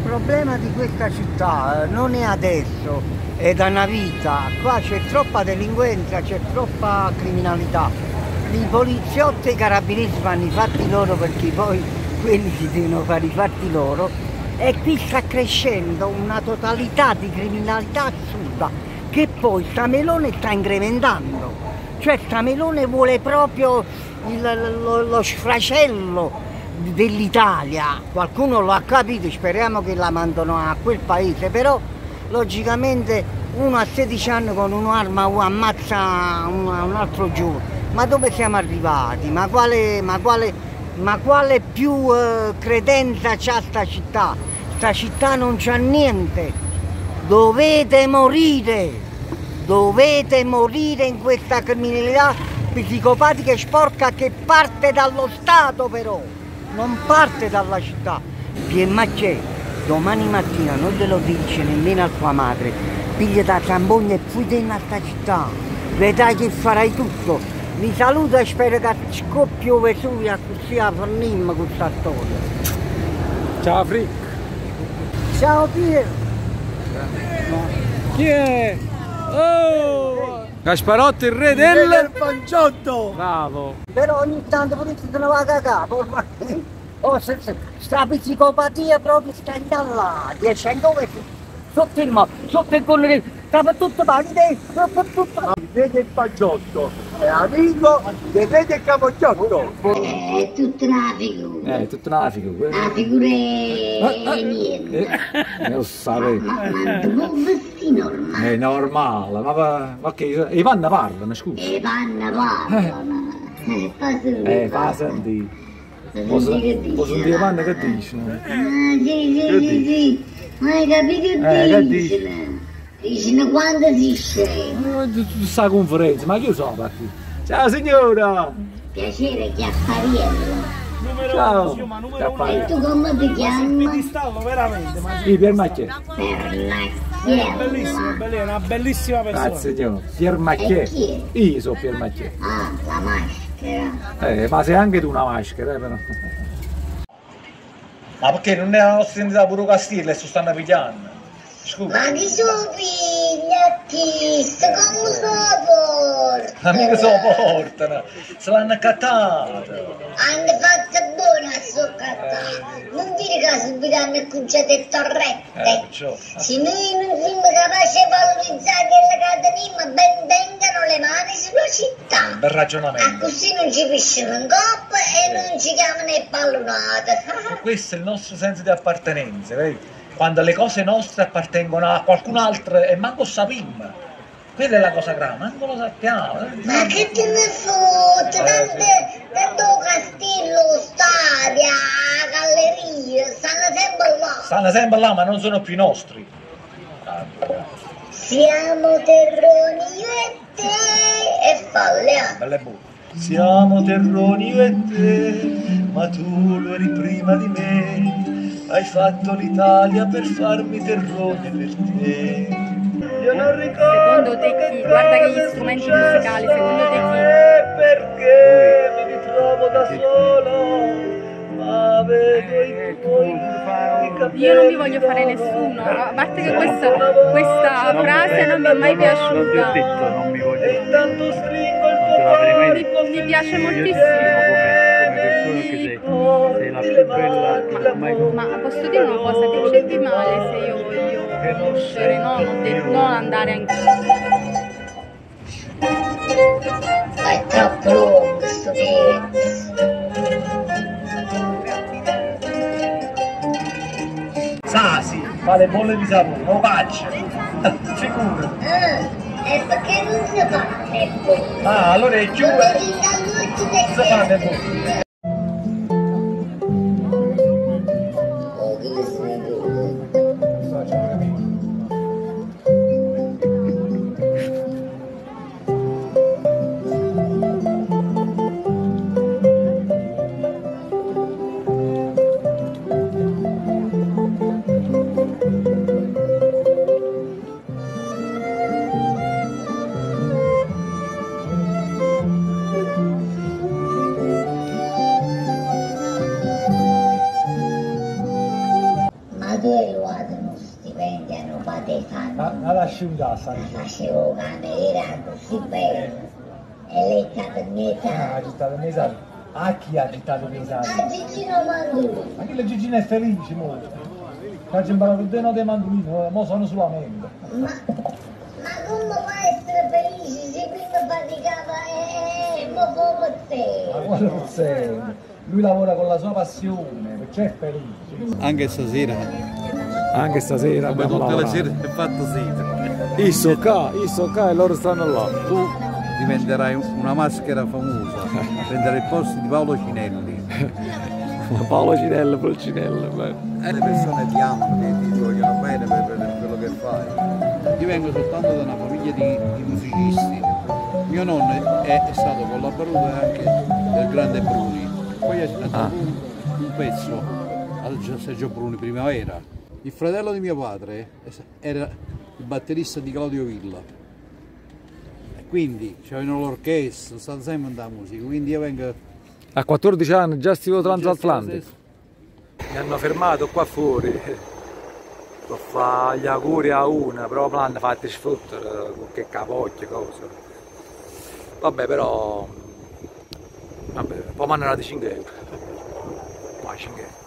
problema di questa città non è adesso, è da una vita. Qua c'è troppa delinquenza, c'è troppa criminalità. I poliziotti e i carabinieri fanno i fatti loro perché poi quelli si devono fare i fatti loro. E qui sta crescendo una totalità di criminalità assurda che poi sta Melone sta incrementando. Cioè sta Melone vuole proprio lo sfracello dell'Italia. Qualcuno lo ha capito, speriamo che la mandano a quel paese, però logicamente uno a 16 anni con un'arma ammazza un altro giovane. Ma dove siamo arrivati? Ma quale più credenza c'ha sta città? Sta città non c'ha niente. Dovete morire in questa criminalità psicopatica e sporca che parte dallo Stato però, non parte dalla città. Piermacchè, domani mattina non glielo dice nemmeno a tua madre, piglia da Zambogna e fuitena a sta città, vedrai che farai tutto. Vi saluto e spero che scoppio Vesuvio così a fornimmo con questa storia. Ciao Frick. Ciao Pier. Chi è? Oh! Gasparotti, il re del panciotto. Bravo. Però ogni tanto pure se ne va a cagare. Oh, sta psicopatia proprio sta là, 10 dove sotto il sotto il collo, stava tutto male, tutto. Vede il panciotto, è amico, vede il capocciotto. È tutta una figura. È tutta una figura. Una figura è niente. Lo sapevo. Ma tu puoi vestire normale. È normale, ma che i panna parlano, scusa. E vanno parlano. Fa sentire. Posso sentire panna che dicono? Sì. Ma hai capito che dicono? Dicono quando si scende. Tu sta conferenza, ma che io so per qui? Ciao signora! Piacere, Chiappariello. Ciao! E tu come ti chiami? Mi distallo veramente, ma Piermacchè. Bellissimo. è una bellissima persona. Grazie signora. Piermacchè. E chi è? Io sono Piermacchè. Ah, la maschera. Ma sei anche tu una maschera, però. Ma perché non è la nostra identità pure Castillo e si stanno pigliando? Scusa. Ma chi sono figli artisti? Come sono Ma mica se lo portano, se l'hanno accattato. Hanno fatto buona a soccattare. Non dire che subito hanno cominciato a torrette. Se noi non siamo capaci di valorizzare quelle che teniamo, ben vengano le mani sulla città. Bel ragionamento. Così non ci pisciano in coppa e non ci chiamano le pallonate. Questo è il nostro senso di appartenenza, vedi? Quando le cose nostre appartengono a qualcun altro e manco sappiamo. Quella è la cosa grave, manco lo sappiamo. Ma che te ne fotte? Tanto Castello, stadia, galleria, stanno sempre là. Stanno sempre là, ma non sono più nostri. Siamo terroni io e te e falliamo. Belle buone. Siamo terroni io e te, ma tu lo eri prima di me. Hai fatto l'Italia per farmi terrone per te. Io non ricordo. Secondo te chi? Guarda che gli strumenti musicali, secondo te chi? Perché mi ritrovo da solo, ma vedo i tuoi capelli. Io non mi voglio fare nessuno, a parte che questa frase non mi è mai piaciuta. Non ti ho detto, non mi voglio. E intanto stringo il tuo corpo. Mi piace moltissimo. Come persona che sei la più bella mai Ma posso dire una cosa, che c'è di male se io voglio uscire, no? Non andare anche. È troppo lungo questo pezzo. Sasi, fa le bolle di sapone, lo faccio. Sicuro. E perché non si fa le bolle? Ah, allora è giù. Non devi dall'ultimo Si fa le bolle. dove lo hanno stipendio, hanno fatto i fatti. La lasci in casa. Facevo camera così bene. E lei è stata mia. Ha gittato i miei soldi. A chi ha gittato i miei soldi? A Gigino Mandulino. Ma che la Gigina è felice molto. Faccio imparato il deno dei mandolini, mo sono solamente. Ma come può essere felice se prima faticava e mo come te? Ma quello sei. Lui lavora con la sua passione, perciò è felice. Anche stasera. Anche stasera Come abbiamo tutte le sere lavorato. è fatto sera. Io so e loro stanno là. Tu diventerai una maschera famosa. Prenderai il posto di Paolo Cinelli. Paolo Cinello, Polcinello. Le persone ti amano, ti vogliono bene per quello che fai. Io vengo soltanto da una famiglia di musicisti. Mio nonno è stato collaboratore anche del grande Bruni. Poi è stato un pezzo al Sergio Bruni Primavera. Il fratello di mio padre era il batterista di Claudio Villa. E quindi c'avevano l'orchestra, stanno sempre nella musica. Quindi io vengo. A 14 anni già stivo transatlantico. Mi hanno fermato qua fuori per fare gli auguri a una, però me l'hanno fatto sfottere con che capocchio, cosa. Vabbè, però. Vabbè, poi mi hanno dato 5 euro. Ma 5 euro.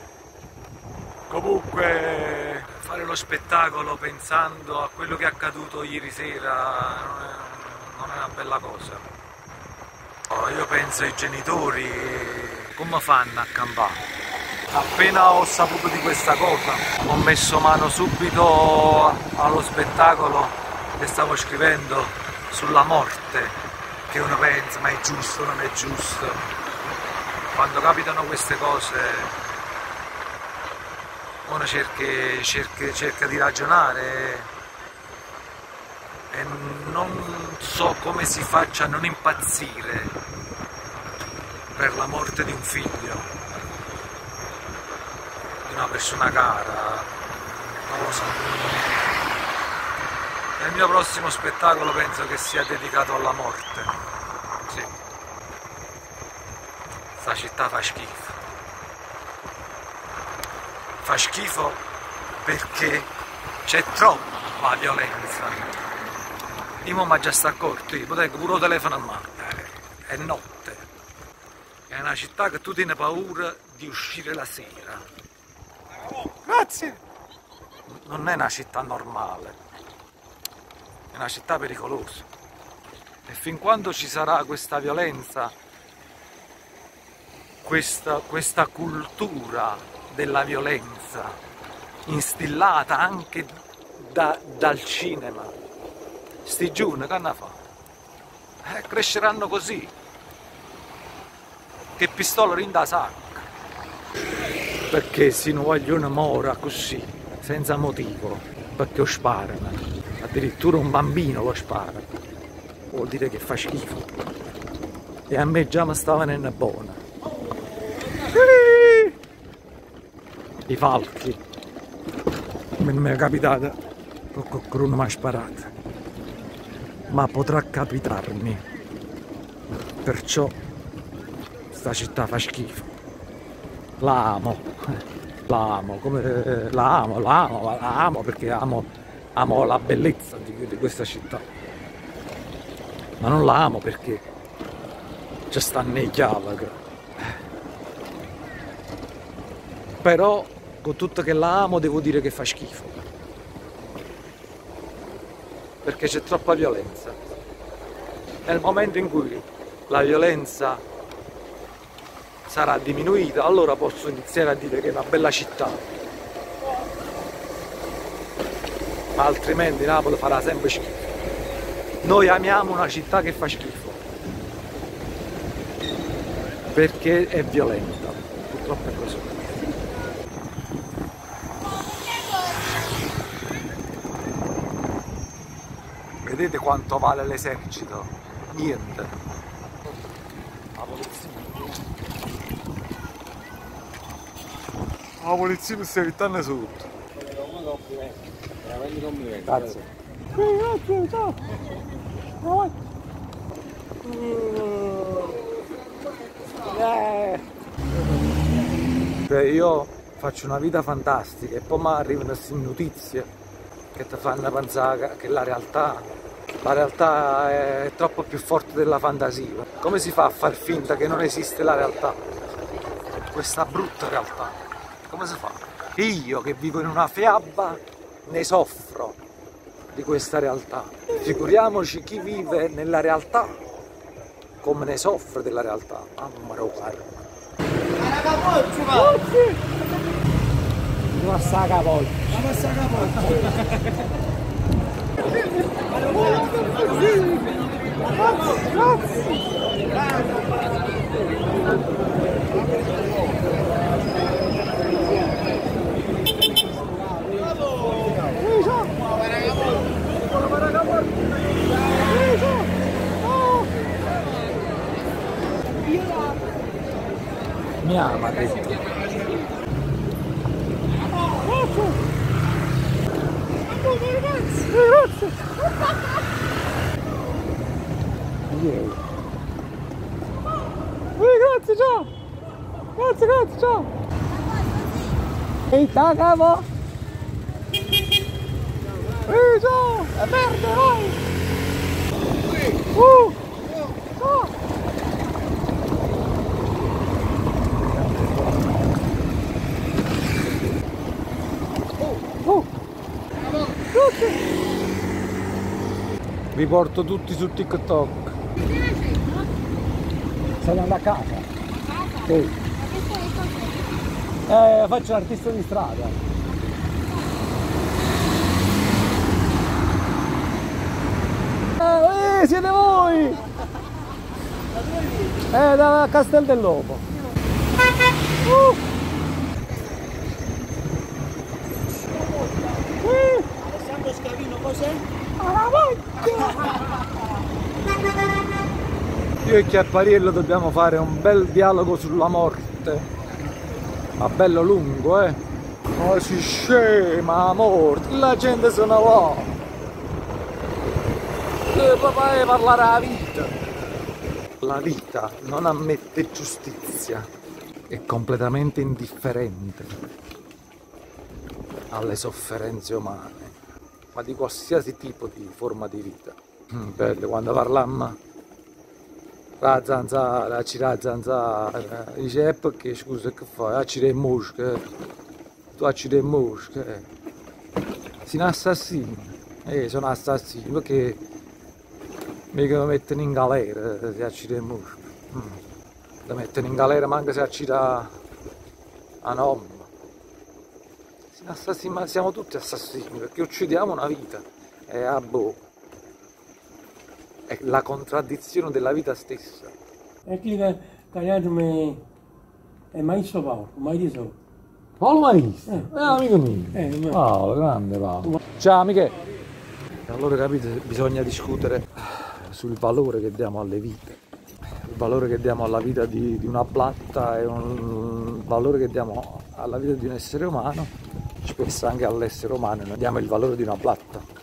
Comunque, fare lo spettacolo pensando a quello che è accaduto ieri sera non è una bella cosa. Io penso ai genitori come fanno a campare. Appena ho saputo di questa cosa ho messo mano subito allo spettacolo che stavo scrivendo sulla morte, che uno pensa ma è giusto, non è giusto. Quando capitano queste cose uno cerca di ragionare e non so come si faccia a non impazzire per la morte di un figlio, di una persona cara, non lo so. Il mio prossimo spettacolo penso che sia dedicato alla morte. Sì. Sta città fa schifo. Fa schifo perché c'è troppa violenza. Io mi già sta accorto, io potevo pure il telefono a mano, è notte, è una città che tu tieni paura di uscire la sera. Grazie! Non è una città normale, è una città pericolosa. E fin quando ci sarà questa violenza, questa cultura della violenza, instillata anche dal cinema, sti giorni che hanno fatto? Cresceranno così, che pistola rinda sacca, perché se non vogliono morire così, senza motivo, perché lo sparano, addirittura un bambino lo spara, vuol dire che fa schifo, e a me già mi sta venendo buona. I falchi, non mi è capitato che qualcuno mi ha sparato, ma potrà capitarmi, perciò sta città fa schifo. La amo perché amo la bellezza di questa città, ma non la amo perché ci sta nei chiavi. Però con tutto che la amo devo dire che fa schifo, perché c'è troppa violenza. Nel momento in cui la violenza sarà diminuita, allora posso iniziare a dire che è una bella città, ma altrimenti Napoli farà sempre schifo. Noi amiamo una città che fa schifo perché è violenta, purtroppo è così. Vedete quanto vale l'esercito? Niente. La polizia mi sta evitando sotto. Veramente complimenti. Grazie. Grazie, ciao. Cioè io faccio una vita fantastica e poi mi arrivano queste notizie che ti fanno pensare che la realtà è troppo più forte della fantasia. Come si fa a far finta che non esiste la realtà? Questa brutta realtà. Come si fa? Io che vivo in una fiaba ne soffro di questa realtà. Figuriamoci chi vive nella realtà come ne soffre della realtà. Mamma mia. Mi ama, detto. Grazie, ciao! Grazie, ciao! Ehi, cavo! Ciao! È verde, vai! Ciao! Vi porto tutti su TikTok. Stai andando a casa? Sì. Faccio l'artista di strada. Siete voi! Da Castel del Lopo. Alessandro Scavino, cos'è? Io e Chiappariello dobbiamo fare un bel dialogo sulla morte, ma bello lungo, eh? Oh, si scema la morte, la gente se ne va. Papà parlare della vita. La vita non ammette giustizia, è completamente indifferente alle sofferenze umane, ma di qualsiasi tipo di forma di vita. Bello, quando parlammo la zanzara, dice perché scusa che fai? Accide le mosche, tu accide le mosche, sei un assassino, sono assassino perché mica mi mettono in galera se accide le mosche, ti mettono in galera ma anche se accide a nonna. Sei un assassino, ma siamo tutti assassini perché uccidiamo una vita, è la contraddizione della vita stessa. E chi mi è maestro Paolo, mai di so. Paolo Maestro? Amico mio. Paolo, grande Paolo. Ciao amiche. Allora capite, bisogna discutere sul valore che diamo alle vite. Il valore che diamo alla vita di una blatta è un valore che diamo alla vita di un essere umano. Spesso anche all'essere umano noi diamo il valore di una blatta.